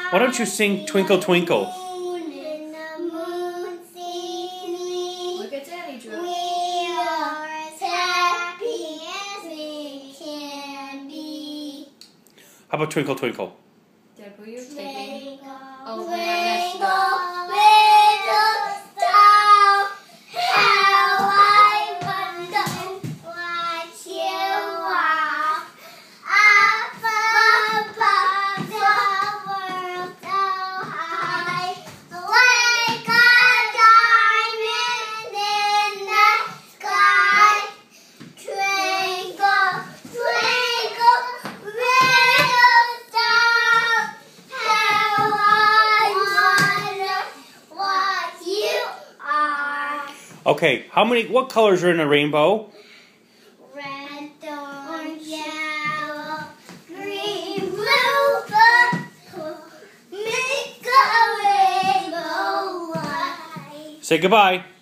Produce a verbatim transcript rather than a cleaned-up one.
Why don't you sing Twinkle Twinkle? Look at Daddy, Drew. We are as happy as we can be. How about Twinkle Twinkle? Dad, will you take me? Twinkle, Oh, man, I messed up. little star, how I wonder what you are. Up above the world so high, like a diamond in the sky. Twinkle, twinkle, little star, how I wonder what you are. Okay, how many, what colors are in a rainbow? Red, orange, yellow, green, blue, purple, make a rainbow white. Say goodbye.